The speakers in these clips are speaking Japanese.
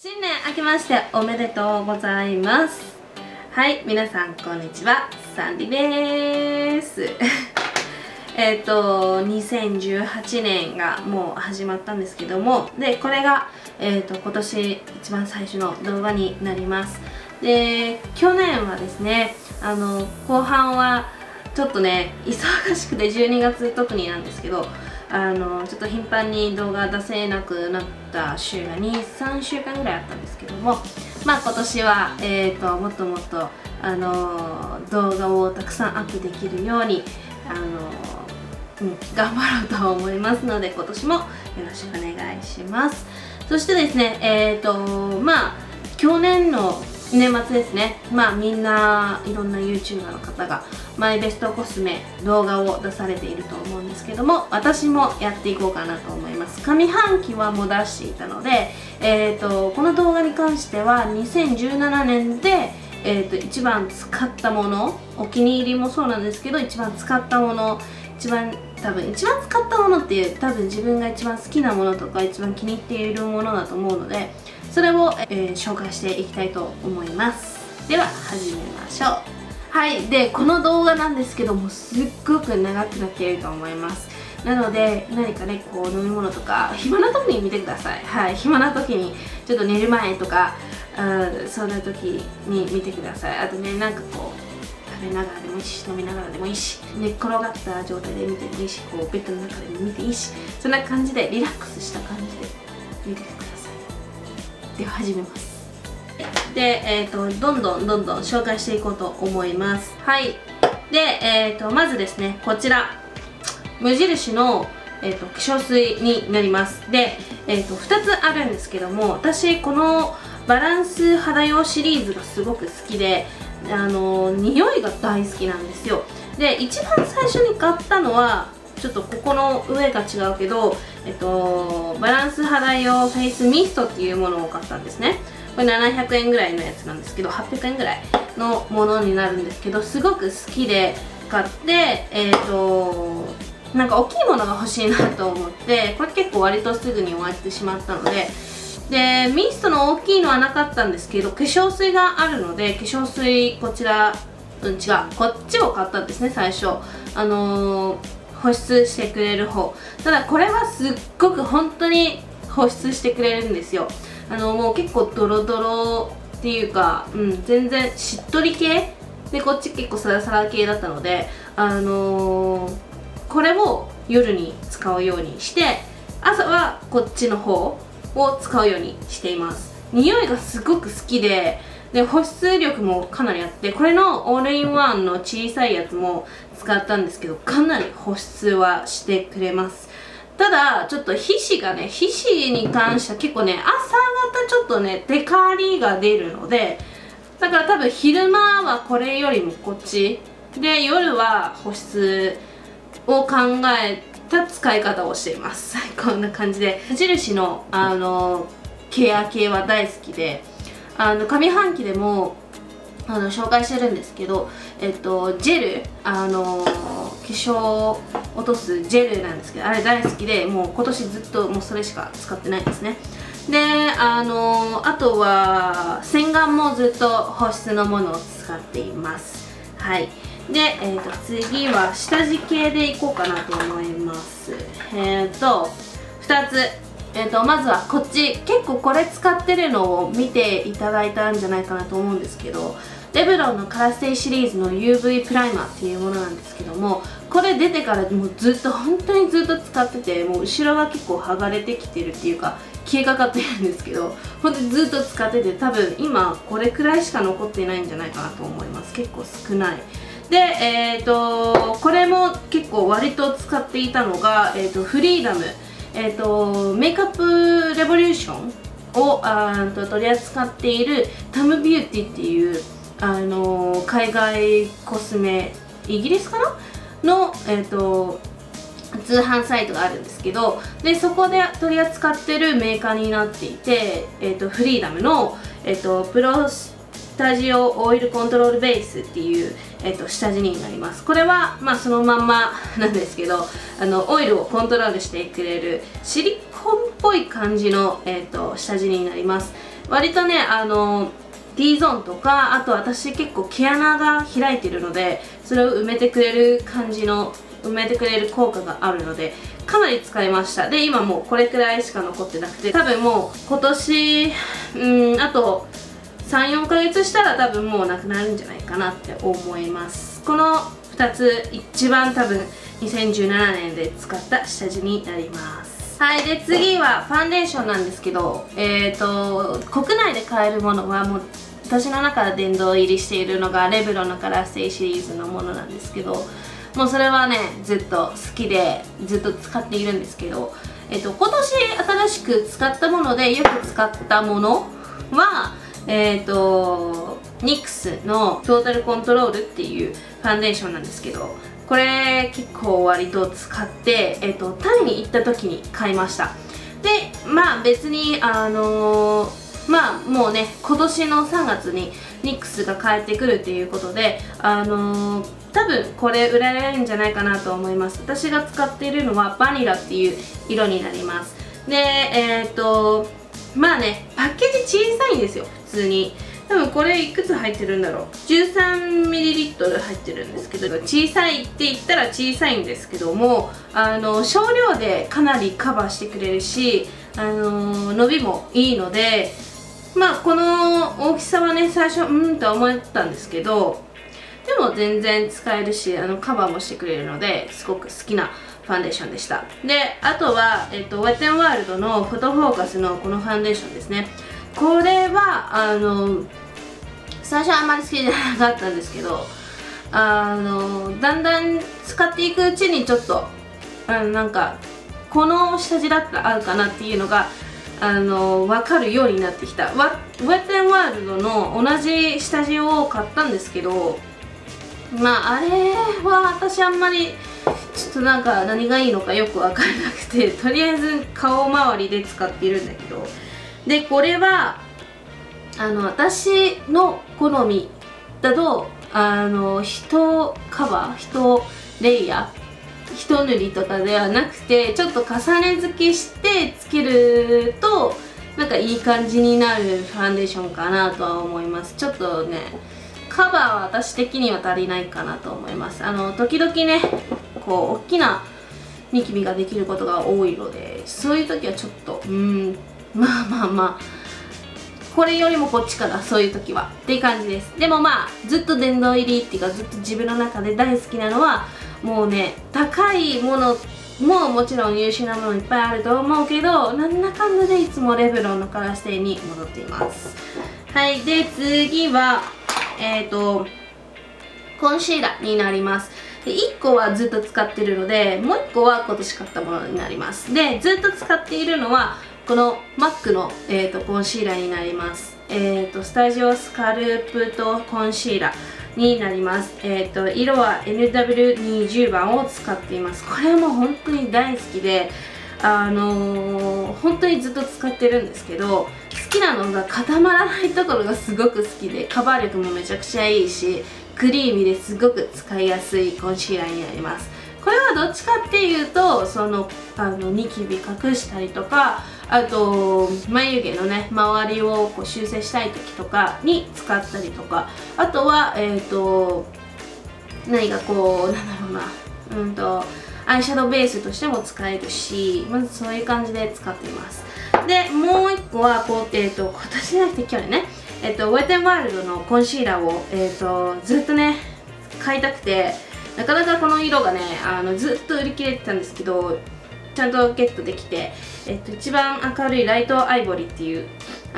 新年明けましておめでとうございます。はい、皆さんこんにちは、サンディです2018年がもう始まったんですけども、でこれが、今年一番最初の動画になります。で去年はですね、後半はちょっとね忙しくて、12月特になんですけど、ちょっと頻繁に動画出せなくなった週が2、3週間ぐらいあったんですけども、まあ今年は、もっともっと、動画をたくさんアップできるように、頑張ろうと思いますので、今年もよろしくお願いします。そしてですね、まあ去年の年末ですね、まあみんないろんな YouTuber の方がマイベストコスメ動画を出されていると思うんですけども、私もやっていこうかなと思います。上半期はもう出していたので、この動画に関しては2017年で、一番使ったもの、お気に入りもそうなんですけど、一番使ったもの、一番使ったものっていう、多分自分が一番好きなものとか一番気に入っているものだと思うので、それを、紹介していきたいと思います。では始めましょう。はい、でこの動画なんですけども、すっごく長くなっていると思います。なので何かね、こう飲み物とか暇な時に見てください。はい、暇な時にちょっと寝る前とか、そんな時に見てください。あとね、なんかこう食べながらでもいいし、飲みながらでもいいし、寝っ転がった状態で見てもいいし、こうベッドの中でも見ていいし、そんな感じでリラックスした感じで見てください。では始めます。で、どんどん紹介していこうと思います。はい。で、まずですね、こちら無印の、化粧水になります。で、2つあるんですけども、私このバランス肌用シリーズがすごく好きで、匂いが大好きなんですよ。で一番最初に買ったのはちょっとここの上が違うけど、バランス肌用フェイスミストっていうものを買ったんですね。これ700円ぐらいのやつなんですけど、800円ぐらいのものになるんですけど、すごく好きで買って、なんか大きいものが欲しいなと思って、これ結構割とすぐに終わってしまったので、でミストの大きいのはなかったんですけど、化粧水があるので、化粧水こちら、違う、こっちを買ったんですね、最初。保湿してくれる方。ただこれはすっごく本当に保湿してくれるんですよ。もう結構ドロドロっていうか、全然しっとり系で、こっち結構サラサラ系だったので、これを夜に使うようにして、朝はこっちの方を使うようにしています。匂いがすごく好きで、保湿力もかなりあって、これのオールインワンの小さいやつも使ったんですけど、かなり保湿はしてくれます。ただちょっと皮脂に関しては結構ね、朝方ちょっとねテカリが出るので、だから多分昼間はこれよりもこっちで、夜は保湿を考えた使い方をしています。こんな感じで無印のケア系は大好きで、上半期でも紹介してるんですけど、ジェル、化粧落とすジェルなんですけど、あれ大好きで、もう今年ずっともうそれしか使ってないですね。であとは洗顔もずっと保湿のものを使っています。はい。で、次は下地系でいこうかなと思います。2つ、まずはこっち、結構これ使ってるのを見ていただいたんじゃないかなと思うんですけど、レブロンのカラステイシリーズの UV プライマーっていうものなんですけども、これ出てからもうずっと本当にずっと使ってて、もう後ろが結構剥がれてきてるっていうか消えかかってるんですけど、本当にずっと使ってて、多分今これくらいしか残っていないんじゃないかなと思います。結構少ない。でこれも結構割と使っていたのが、フリーダム、メイクアップレボリューションを取り扱っているタムビューティっていう海外コスメ、イギリスかなの、通販サイトがあるんですけど、でそこで取り扱ってるメーカーになっていて、フリーダムの、プロスタジオオイルコントロールベースっていう、下地になります。これは、まあ、そのまんまなんですけど、オイルをコントロールしてくれるシリコンっぽい感じの、下地になります。 割とねT ゾーンとか、あと私結構毛穴が開いてるので、それを埋めてくれる感じの、埋めてくれる効果があるのでかなり使いました。で今もうこれくらいしか残ってなくて、多分もう今年あと 3,4 ヶ月したら多分もうなくなるんじゃないかなって思います。この2つ一番多分2017年で使った下地になります。はい、で次はファンデーションなんですけど、国内で買えるものはもう私の中で殿堂入りしているのがレブロンのカラーステイシリーズのものなんですけど、もうそれはねずっと好きでずっと使っているんですけど、今年新しく使ったものでよく使ったものはNYX のトータルコントロールっていうファンデーションなんですけど、これ結構割と使って、タイに行った時に買いました。でまあ別にまあもうね今年の3月にNYXが帰ってくるっていうことで多分これ売られるんじゃないかなと思います。私が使っているのはバニラっていう色になります。でまあねパッケージ小さいんですよ普通に。多分これいくつ入ってるんだろう、 13ml 入ってるんですけど、小さいって言ったら小さいんですけども少量でかなりカバーしてくれるし伸びもいいので、まあこの大きさはね最初と思ったんですけど、でも全然使えるしカバーもしてくれるのですごく好きなファンデーションでした。であとは、ウェット&ワールドのフォトフォーカスのこのファンデーションですね。これは最初はあんまり好きじゃなかったんですけどだんだん使っていくうちにちょっとなんかこの下地だったら合うかなっていうのが分かるようになってきた。ウェット&ワールドの同じ下地を買ったんですけど、まああれは私あんまりちょっとなんか何がいいのかよく分からなくて、とりあえず顔周りで使っているんだけど、でこれは私の好みだと1カバー1レイヤー1塗りとかではなくて、ちょっと重ね付けしてつけるとなんかいい感じになるファンデーションかなとは思います。ちょっとねカバーは私的には足りないかなと思います。時々ねこう大きなニキビができることが多いので、そういう時はちょっとまあこれよりもこっちかな、そういう時はっていう感じです。でもまあずっと殿堂入りっていうかずっと自分の中で大好きなのはもうね高いものももちろん優秀なものいっぱいあると思うけど、なんだかんだでいつもレブロンのカラーステイに戻っています。はい、で次はコンシーラーになります。で1個はずっと使ってるので、もう1個は今年買ったものになります。でずっと使っているのはこの MAC の、コンシーラーになります。スタジオスカループとコンシーラーになります。色は NW20 番を使っています。これはもう本当に大好きで本当にずっと使ってるんですけど、好きなのが固まらないところがすごく好きで、カバー力もめちゃくちゃいいしクリーミーですごく使いやすいコンシーラーになります。これはどっちかっていうとニキビ隠したりとか、あと眉毛のね周りをこう修正したい時とかに使ったりとか、あとは何かこうなんだろうなアイシャドウベースとしても使えるし、まずそういう感じで使っています。でもう一個は今年じゃなくて去年ねウェット&ワールドのコンシーラーをずっとね買いたくて、なかなかこの色がねずっと売り切れてたんですけど、ちゃんとゲットできて、一番明るいライトアイボリーっていう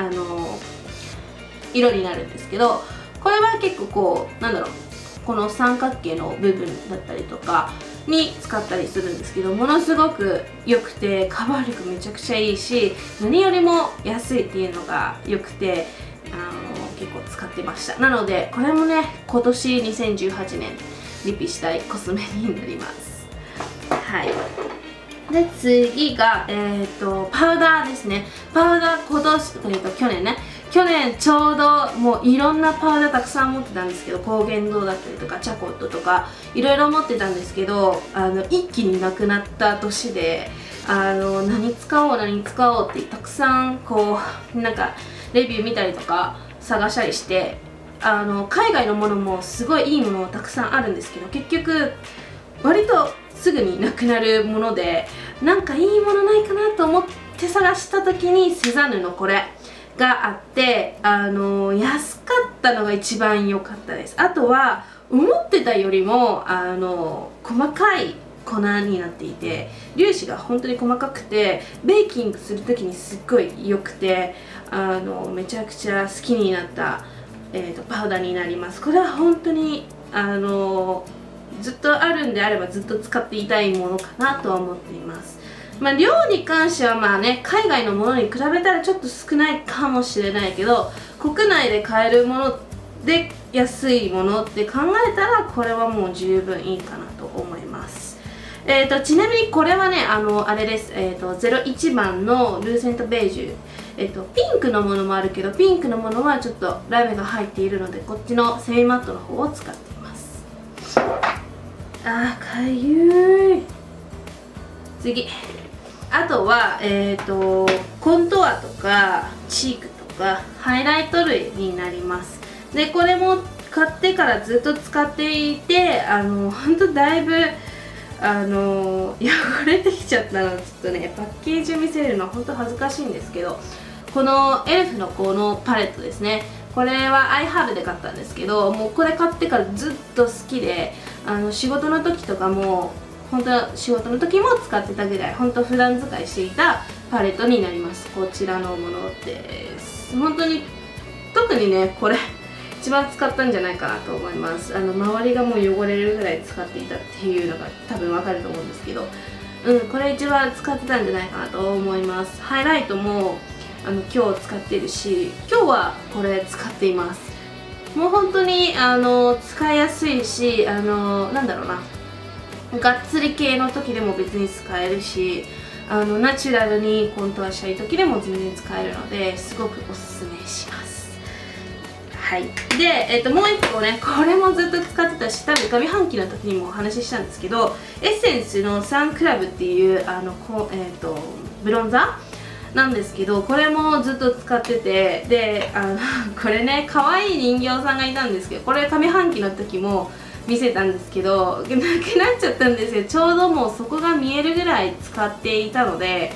色になるんですけど、これは結構こうなんだろう、この三角形の部分だったりとかに使ったりするんですけど、ものすごく良くてカバー力めちゃくちゃいいし、何よりも安いっていうのが良くて結構使ってました。なのでこれもね今年2018年リピしたいコスメになります。はい。で次がパウダーですね。パウダー去年ちょうどもういろんなパウダーたくさん持ってたんですけど、高原堂だったりとかチャコットとかいろいろ持ってたんですけど、一気になくなった年で何使おうってたくさんこうなんかレビュー見たりとか探したりして、海外のものもすごいいいものたくさんあるんですけど、結局割とすぐになくなるもので、なんかいいものないかなと思って探した時にセザンヌのこれがあって、安かったのが一番良かったです。あとは思ってたよりも細かい粉になっていて、粒子が本当に細かくて、ベーキングする時にすっごい良くて、めちゃくちゃ好きになった、パウダーになります。これは本当にずっとあるんであればずっと使っていたいものかなとは思っています。まあ、量に関してはまあね、海外のものに比べたらちょっと少ないかもしれないけど、国内で買えるもので安いものって考えたらこれはもう十分いいかなと思います。ちなみにこれはね、あれです、01番のルーセントベージュ、ピンクのものもあるけど、ピンクのものはちょっとラメが入っているので、こっちのセミマットの方を使っています。あー、かゆい。次、あとはコントゥアとかチークとかハイライト類になります。でこれも買ってからずっと使っていて、ほんとだいぶ汚れてきちゃったので、ちょっとねパッケージを見せるのは本当恥ずかしいんですけど、このエルフのこのパレットですね、これは iHerb で買ったんですけど、もうこれ買ってからずっと好きで、仕事の時とかも本当仕事の時も使ってたぐらい、本当普段使いしていたパレットになります。こちらのものです。本当に特にねこれ一番使ったんじゃないかなと思います。周りがもう汚れるぐらい使っていたっていうのが多分わかると思うんですけど、これ一番使ってたんじゃないかなと思います。ハイライトも今日使ってるし、今日はこれ使っています。もう本当に使いやすいし、なんだろうな、がっつり系の時でも別に使えるし、ナチュラルにコントゥアしたい時でも全然使えるので、すごくおすすめします。はい、で、もう一個ね、これもずっと使ってたし、多分上半期の時にもお話ししたんですけど、エッセンスのサンクラブっていうブロンザーなんですけど、これもずっと使ってて、でこれね、可愛い人形さんがいたんですけど、これ上半期の時も見せたんですけど、なくなっちゃったんですよ。ちょうどもうそこが見えるぐらい使っていたので、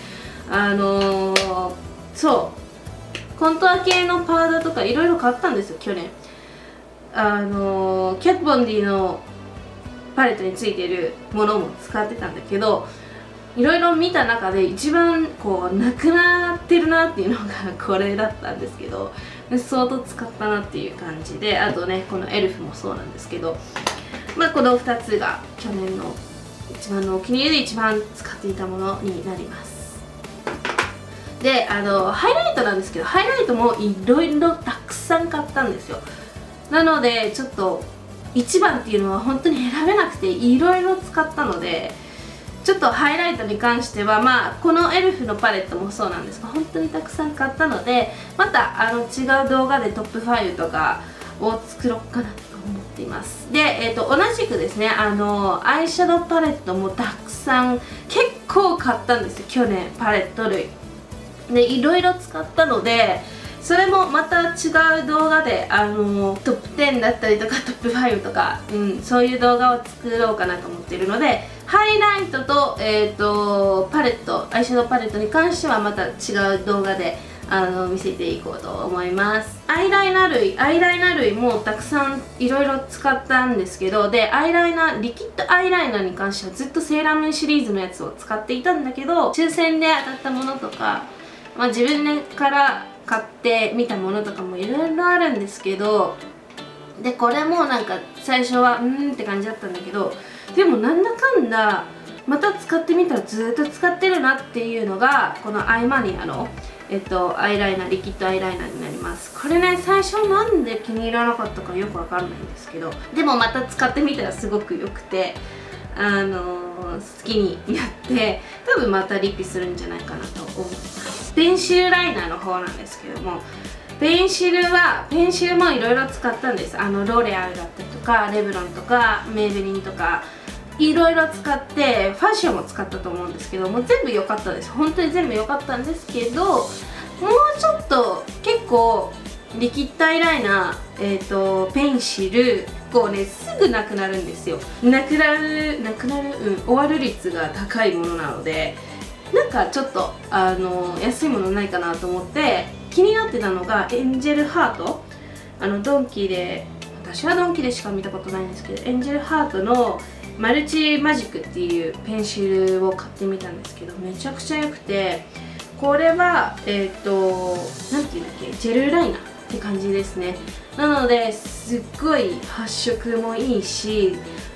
そうコントゥア系のパウダーとかいろいろ買ったんですよ、去年。キャットボンディのパレットについてるものも使ってたんだけど、いろいろ見た中で一番こうなくなってるなっていうのがこれだったんですけど、相当使ったなっていう感じで、あとねこのエルフもそうなんですけど、まあこの2つが去年の一番のお気に入りで一番使っていたものになります。でハイライトなんですけど、ハイライトもいろいろたくさん買ったんですよ。なのでちょっと1番っていうのは本当に選べなくて、いろいろ使ったので、ちょっとハイライトに関してはまあこのエルフのパレットもそうなんですが、本当にたくさん買ったので、また違う動画でトップ5とかを作ろうかなと思っています。で、同じくですね、アイシャドウパレットもたくさん結構買ったんですよ、去年。パレット類でいろいろ使ったので、それもまた違う動画でトップ10だったりとかトップ5とか、そういう動画を作ろうかなと思っているので、ハイライトと、パレット、アイシャドウパレットに関してはまた違う動画で見せていこうと思います。アイライナー類もたくさんいろいろ使ったんですけど、でリキッドアイライナーに関してはずっとセーラームーンシリーズのやつを使っていたんだけど、抽選で当たったものとか、自分から買ってみたものとかもいろいろあるんですけど、でこれもなんか最初はって感じだったんだけど、でもなんだかんだまた使ってみたらずっと使ってるなっていうのがこのアイマニアのアイライナー、リキッドアイライナーになります。これね、最初なんで気に入らなかったかよくわかんないんですけど、でもまた使ってみたらすごく良くて、好きになって、多分またリピするんじゃないかなと思います。ペンシルライナーの方なんですけども、ペンシルもいろいろ使ったんです。ロレアルだったりとかレブロンとかメイベリンとかいろいろ使って、ファッションも使ったと思うんですけども、全部良かったです。本当に全部良かったんですけど、 もうちょっと結構リキッドアイライナー、ペンシルこうねすぐなくなるんですよ。なくなる、終わる率が高いものなので、なんかちょっと安いものないかなと思って気になってたのがエンジェルハート。ドンキで、私はドンキでしか見たことないんですけど、エンジェルハートのマルチマジックっていうペンシルを買ってみたんですけど、めちゃくちゃ良くて、これはなんていうんだっけ、ジェルライナーって感じですね。なのですっごい発色もいいし、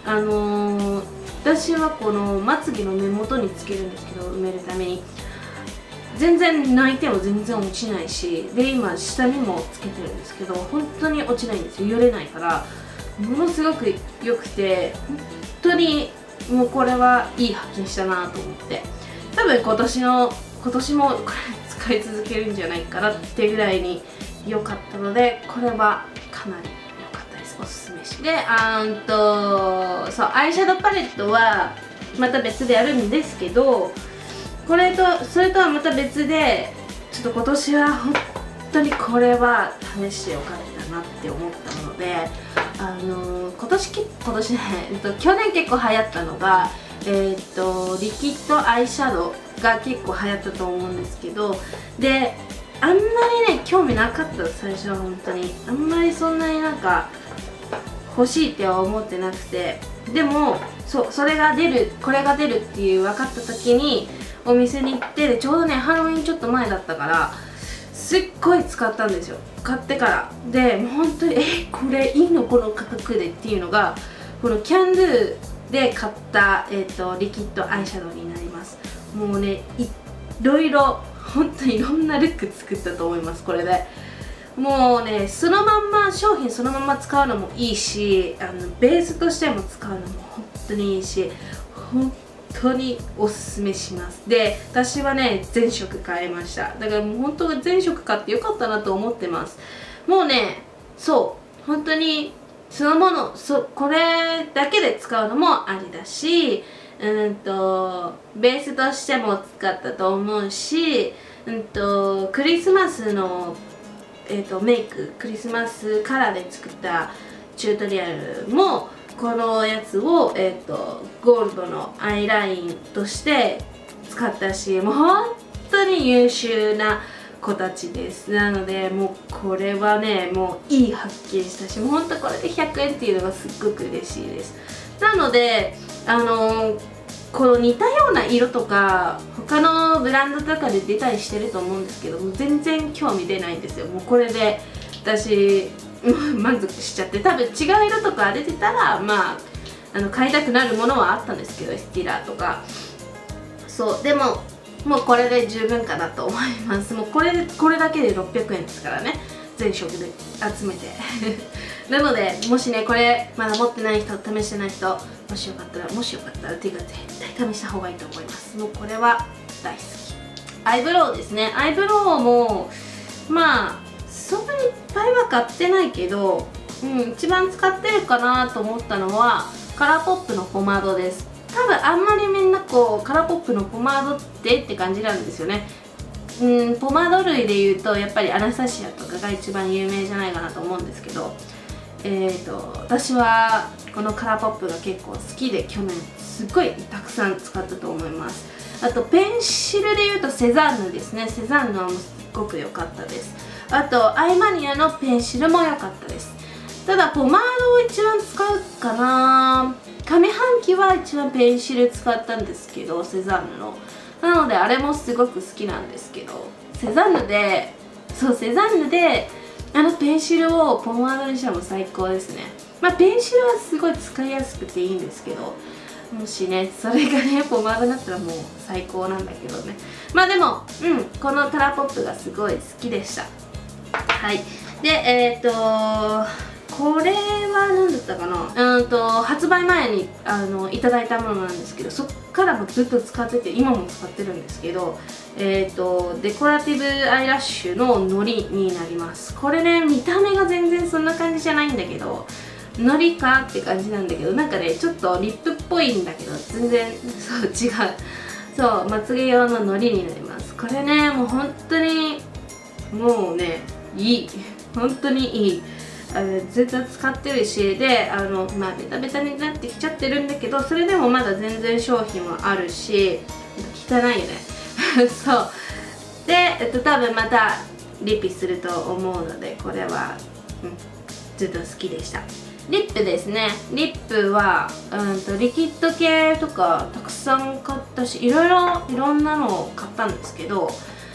私はこのまつげの根元につけるんですけど、埋めるために全然泣いても全然落ちないし、で今下にもつけてるんですけど本当に落ちないんですよ。よれないからものすごく良くて、本当にもうこれはいい発見したなと思って、多分今年もこれ使い続けるんじゃないかなってぐらいに良かったので、これはかなり良かったです。おすすめし。でそうアイシャドウパレットはまた別でやるんですけど、それとはまた別でちょっと今年は本当にこれは試してよかったなって思ったので、去年結構流行ったのがリキッドアイシャドウが結構流行ったと思うんですけど、であんまりね興味なかった。最初は本当にあんまりそんなになんか欲しいっては思ってなくて、でもこれが出るっていう分かった時にお店に行って、ちょうどねハロウィンちょっと前だったからすっごい使ったんですよ、買ってから。でもう本当にこれいいのこの価格でっていうのが、このキャンドゥで買った、リキッドアイシャドウになります。もうねいろいろ本当にいろんなルック作ったと思います。これでもうね商品そのまま使うのもいいし、ベースとしても使うのも本当にいいし、本当におすすめします。で私はね全色買いました。だからもう本当に全色買ってよかったなと思ってます。もうね本当にそのものこれだけで使うのもありだし、ベースとしても使ったと思うし、クリスマスのメイク、クリスマスカラーで作ったチュートリアルもこのやつを、ゴールドのアイラインとして使ったし、もう本当に優秀な子たちです。なのでもうこれはねもういい発見したし、もう本当これで100円っていうのがすっごく嬉しいです。なのでこの似たような色とか他のブランドとかで出たりしてると思うんですけども、全然興味出ないんですよ。もうこれで私満足しちゃって、多分違う色とか出てたら買いたくなるものはあったんですけど、エスティラとかでももうこれで十分かなと思います。もうこれだけで600円ですからね、全色で集めてなのでもしねこれまだ持ってない人、試してない人、もしよかったらっていうか絶対試した方がいいと思います。もうこれは大好き。アイブロウですね。アイブロウもそんなにいっぱいは買ってないけど、一番使ってるかなと思ったのはカラーポップのポマードです。多分あんまりみんなカラーポップのポマードって感じなんですよね。ポマード類でいうとやっぱりアナスタシアとかが一番有名じゃないかなと思うんですけど、私はこのカラーポップが結構好きで、去年すごいたくさん使ったと思います。あとペンシルでいうとセザンヌですね。セザンヌはすごく良かったです。あとアイマニアのペンシルも良かったです。ただポマードを一番使うかな。上半期は一番ペンシル使ったんですけど、セザンヌの。なのであれもすごく好きなんですけど、セザンヌでペンシルをポマードにしたらも最高ですね。ペンシルはすごい使いやすくていいんですけど、もしねそれがねポマードになったらもう最高なんだけどね。でもこのカラーポップがすごい好きでした。はい。でこれは何だったかな、発売前にいただいたものなんですけど、そっからもずっと使ってて、今も使ってるんですけど、デコラティブアイラッシュののりになります。これね見た目が全然そんな感じじゃないんだけど、のりかって感じなんだけど、なんかねちょっとリップっぽいんだけど全然違う。まつげ用ののりになります。これねもう本当にもうねいい本当にいい。ずっと使ってるし、でまあベタベタになってきちゃってるんだけど、それでもまだ全然商品はあるし、汚いよねそうで、多分またリピすると思うので、これは、ずっと好きでした。リップですね。リップはリキッド系とかたくさん買ったし、いろんなのを買ったんですけど、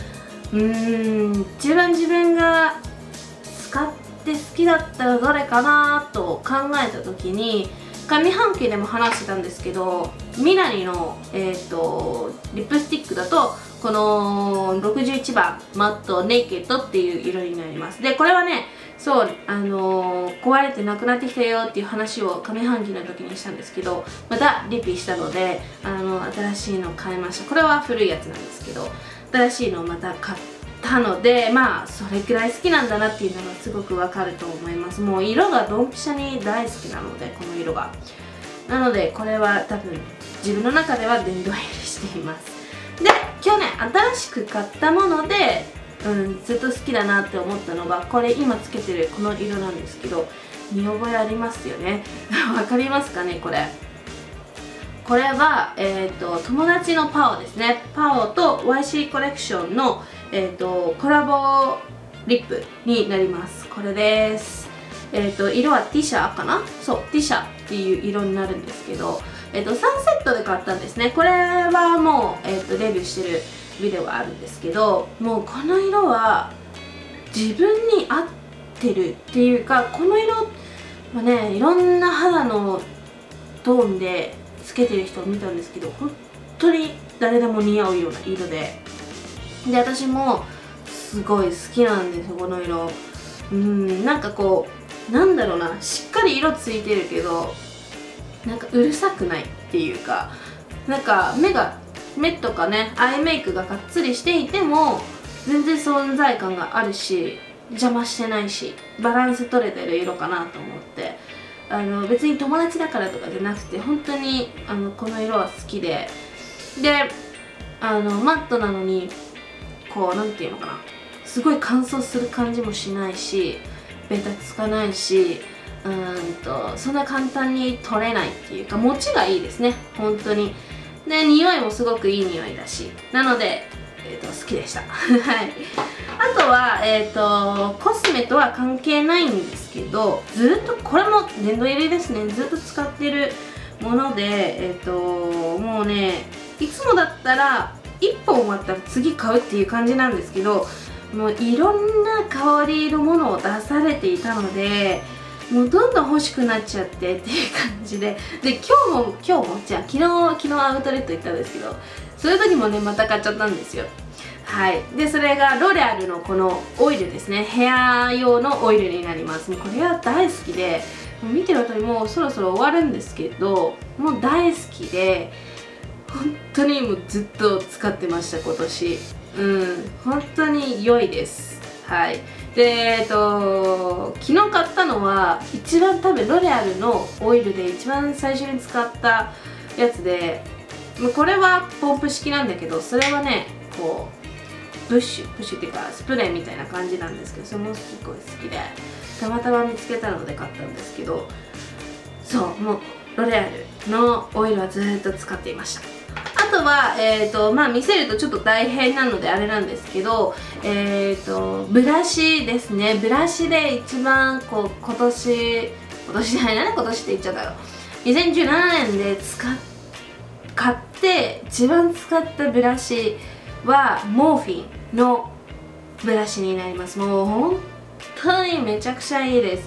一番自分が使って好きだったらどれかなと考えた時に、上半期でも話してたんですけど、ミラニの、リップスティックだとこの61番マットネイケッドっていう色になります。でこれはね、そう壊れてなくなってきたよっていう話を上半期の時にしたんですけど、またリピしたので新しいのを買いました。これは古いやつなんですけど、新しいのをまた買ったので、まあそれくらい好きなんだなっていうのがすごくわかると思います。もう色がドンピシャに大好きなので、この色が。なのでこれは多分自分の中では殿堂入りしています。で去年新しく買ったもので、ずっと好きだなって思ったのが、これ今つけてるこの色なんですけど、見覚えありますよねわかりますかね。これは、友達のパオですね。パオと YC コレクションの、コラボリップになります。これです。色はティシャかな。そうティシャっていう色になるんですけど、3セットで買ったんですね。これはもう、レビューしてるビデオがあるんですけど、もうこの色は自分に合ってるっていうか、この色はね、いろんな肌のトーンでつけてる人を見たんですけど、本当に誰でも似合うような色で、私もすごい好きなんですよ、この色。なんかこう、なんだろうな、しっかり色ついてるけど、なんかうるさくないっていうか、なんか目とかね、アイメイクががっつりしていても全然存在感があるし、邪魔してないし、バランス取れてる色かなと思って、別に友達だからとかじゃなくて、本当にこの色は好きで、マットなのにこう、なんていうのかな、すごい乾燥する感じもしないし、ベタつかないし、そんな簡単に取れないっていうか、持ちがいいですね、本当に。で匂いもすごくいい匂いだし、なので、好きでしたはいあとは、コスメとは関係ないんですけど、ずっとこれも殿堂入りですね。ずっと使ってるもので、もうね、いつもだったら1本終わったら次買うっていう感じなんですけど、もういろんな香りのものを出されていたので、もうどんどん欲しくなっちゃってっていう感じで、今日もじゃあ昨日アウトレット行ったんですけど、そういう時もねまた買っちゃったんですよ。はい。でそれがロレアルのこのオイルですね。ヘア用のオイルになります。もうこれは大好きで、もう見てる通りもうそろそろ終わるんですけど、もう大好きで、本当にもうずっと使ってました、今年。本当に良いです。はい。で昨日買ったのは一番多分ロレアルのオイルで一番最初に使ったやつで、これはポンプ式なんだけど、それはねこうプッシュっていうかスプレーみたいな感じなんですけど、それもすごい好きで、たまたま見つけたので買ったんですけど、そうもうロレアルのオイルはずっと使っていました。あとは、まあ見せるとちょっと大変なのであれなんですけど、ブラシですね。ブラシで一番こう今年じゃないな、今年って言っちゃったよ。2017年で買って一番使ったブラシはモーフィンのブラシになります。もう本当にめちゃくちゃいいです。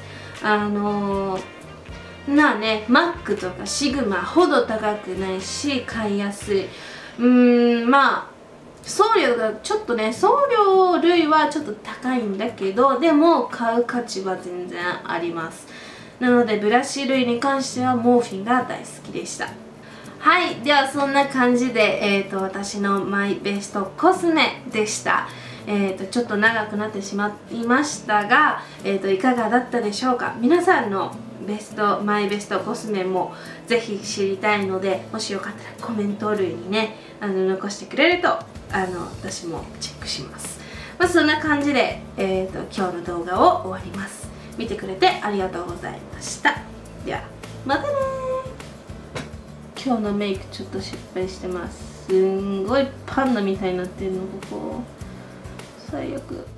マックとかシグマほど高くないし買いやすい。まあ送料がちょっとね、送料類はちょっと高いんだけど、でも買う価値は全然あります。なのでブラシ類に関してはモーフィンが大好きでした。はい、ではそんな感じで、私のマイベストコスメでした。ちょっと長くなってしまいましたが、いかがだったでしょうか。皆さんのマイベストコスメもぜひ知りたいので、もしよかったらコメント類にね残してくれると私もチェックします。 まあそんな感じで、今日の動画を終わります。見てくれてありがとうございました。ではまたねー。今日のメイクちょっと失敗してます。すんごいパンダみたいになってるのここ。最悪。